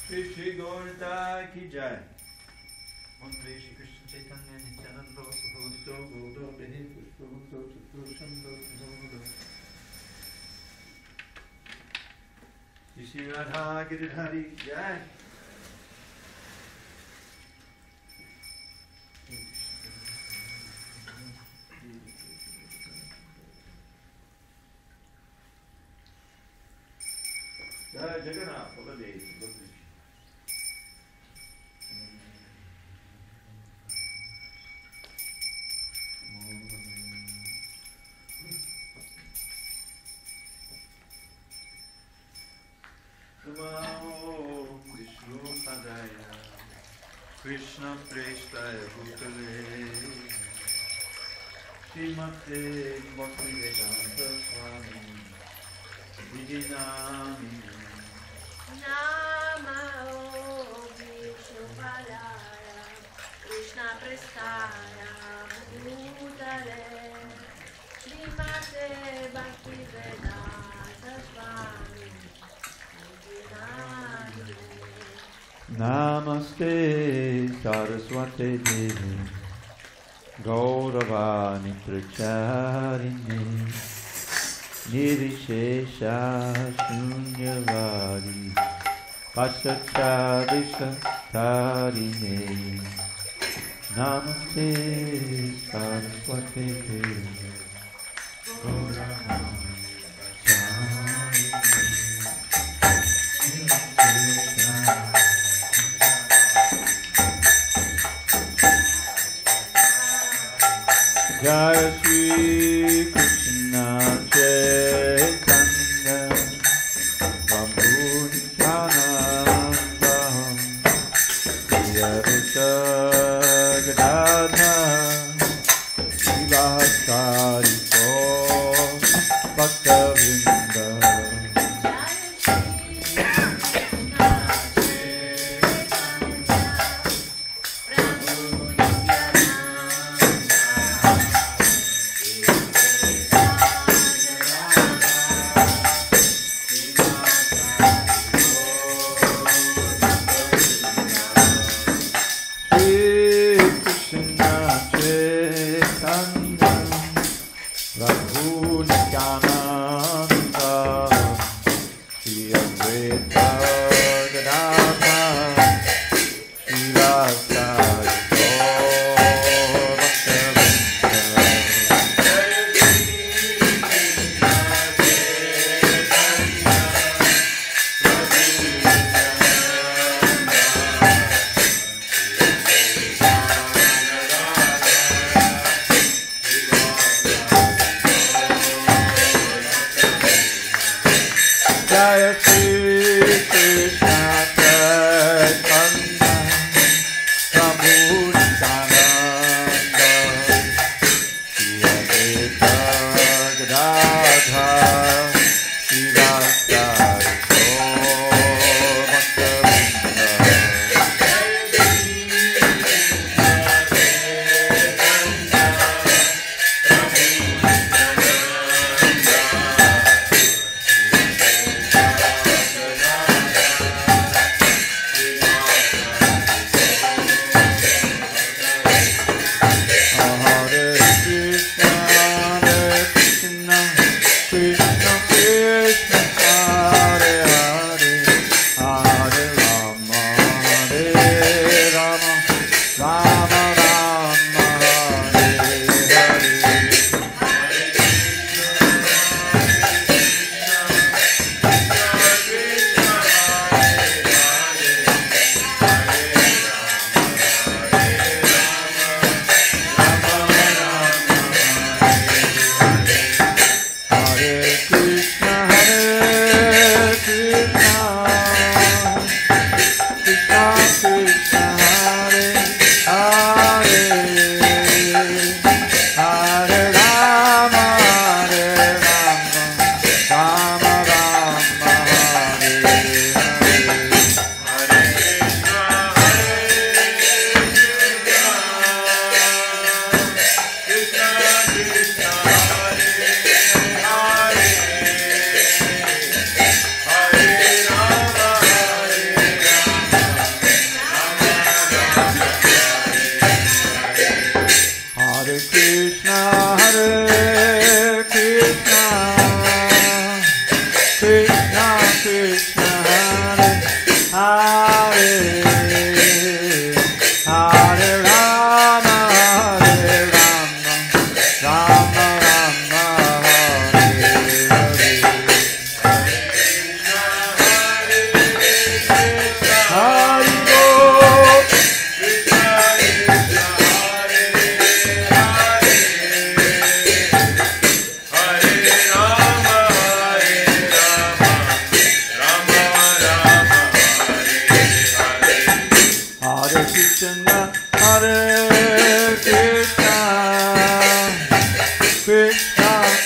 Shri Gaurata ki jai. Mantre Shri Krishna Chaitanya Nityananda Sahosto Gauda Behe Pushpavando Chaturshando Gauda Shri Radha Giridhari ki jai. Jai Jagannath Baladev. Vishnu Padaya Krishna Preshtaya Bhutale Srimate Bhakti Vedanta Swami Vidinami Nama Vishnu Padaya Krishna Prestaya Bhutale Srimate Bhakti Vedanta Swami Namaste Saraswate Devi Gauravani Pracharini Nirishesha Shunyavadi Pasachadisha Tarine Namaste Saraswate Devi Gauravani Jai Shri Krishna Chaitanya Prabhu Nityananda Shri Advaita Gadadhara Srivasari Gaur Bhaktavrinda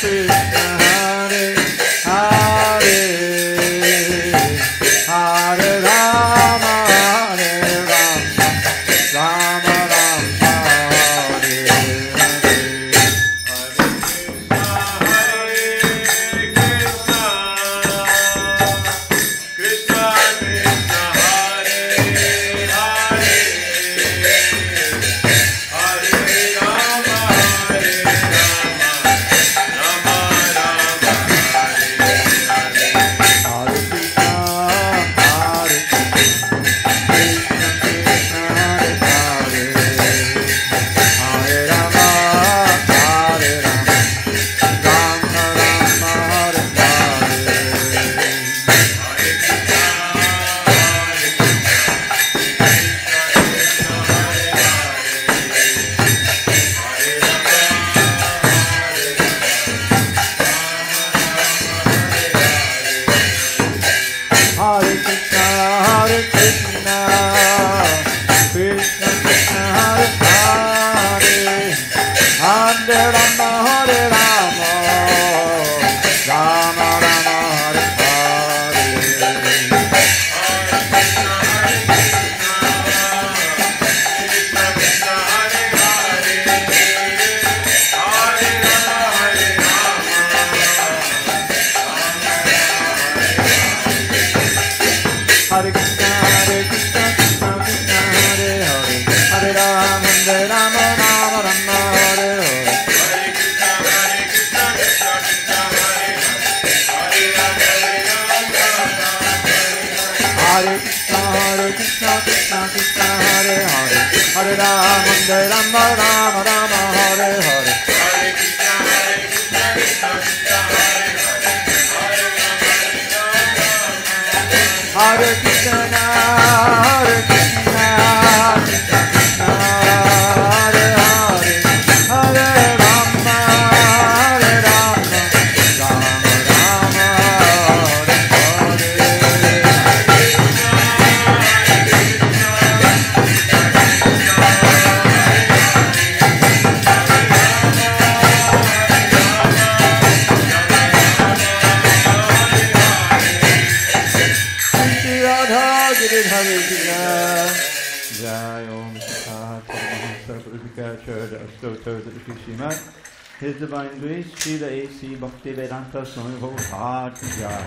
His Divine Grace, Srila A.C. Bhaktivedanta Swami Prabhupada ki jai.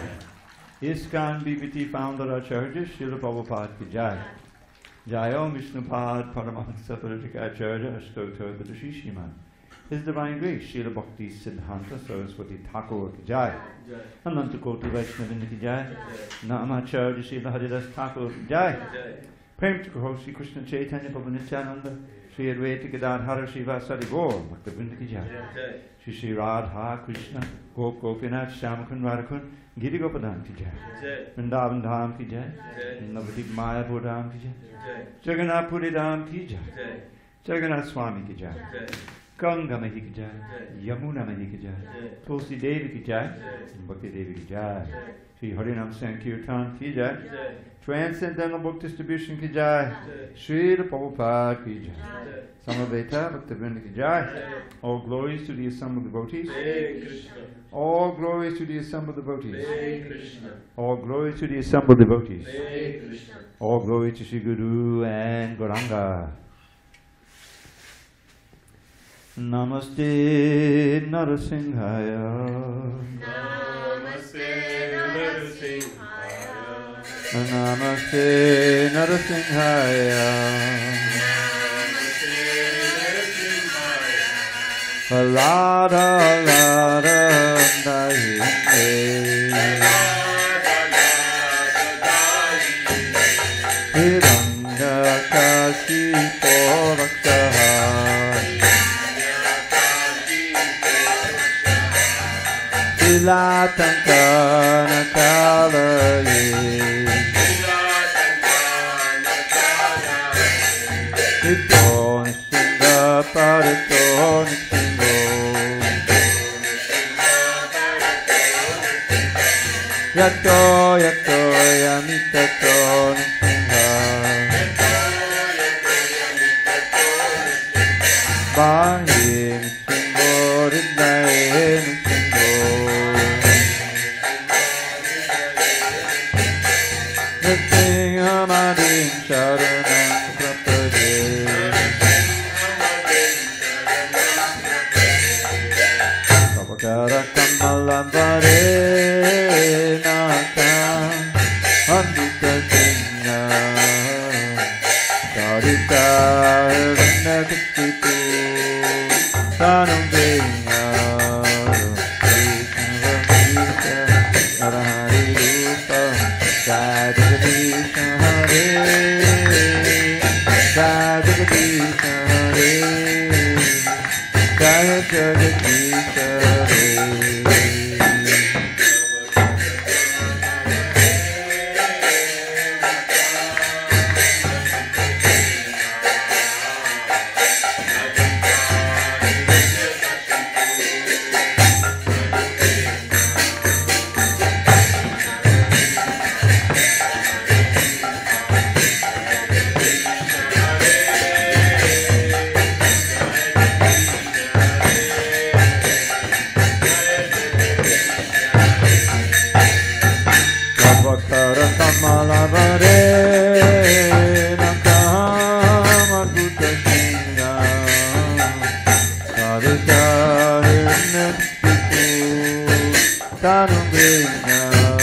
ISKCON BBT Founder Acharya Srila Prabhupada ki jai. Jai Om Vishnupad Paramahansa Parajikacharya Ashtotar Vidushi Shriman. His Divine Grace, Srila Bhakti Siddhanta Saraswati Thakur ki jai. Ananta Koti Vaishnavinda ki jai. Namacharya Srila Haridas Thakur ki jai. Prem to Guru Sri Krishna Chaitanya Prabhu Nityananda. Sri Advaita Gadadhara Srivasadi Gaur, Bhaktivinoda ki jai. Sri Sri Radha Krishna, Gop Gopinath, Shyamakun Radhakun, Giri Gopadan ki jai. Vrindavan Dham ki jai. Navadip Mayapur Dham ki jai. Jagannath Puri Dham ki jai. Jagannath Swami ki jai. Ganga Mahi ki jai. Yamuna Mahi ki jai. Tulsi Devi ki jai. Bhakti Devi ki jai. Sri Harinam Sankirtan ki jai. Transcendental Book Distribution ki jai. Srila Prabhupada ki jai. Samaveta Bhaktivinoda ki jai. All glories to the assembled devotees. All glories to the assembled devotees. All glories to the assembled devotees. All glory to Sri Guru and Gauranga. Namaste Narasimhaya. Namaste Narasimhaya. Namaste Narasimhaya. Radha Radha Dahi Hiranya Kashi Poraksaha Silatankana Kalaye Ito Nishinga Parito Nishingo Yato Yato Yamitato Nishinga Bahi Nishingo Ridaye Nishingo Vakara Kamalambare Naka Amrita Singha Sarita Vinakatipu Tanam Singha Krishna Narahari Rupa Jagadeesha Hare Jagadeesha Hare Jaya Jagadeesha Hare Vakara Kamalavare Nakamadhuta Singha Sarita Hirnatipu Tanubhina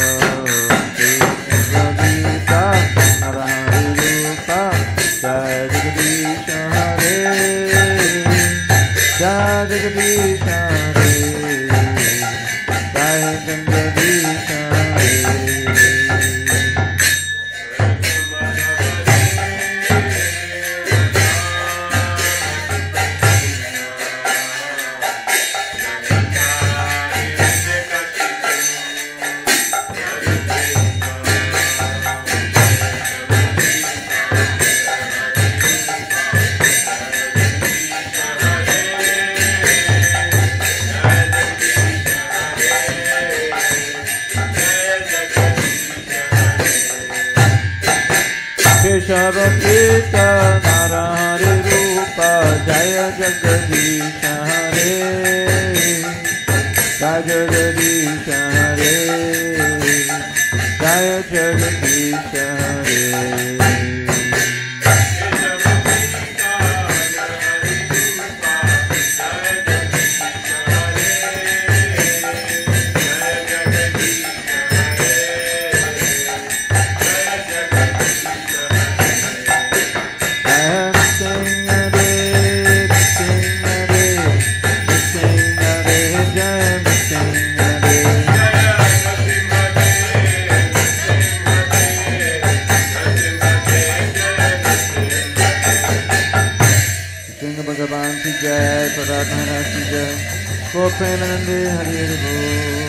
Krishna Narahari Rupa Jaya Jagadeesha Hare Jaya Jagadeesha Hare Jaya Jagadeesha Hare Keshava Krishna Narahari Rupa Jaya Jagadeesha Hare Jaya Jagadeesha Hare Jaya Jagadeesha Hare Bhagavan ki jai, Praradhana ki jai, Go Premanande Hari Hari Bol.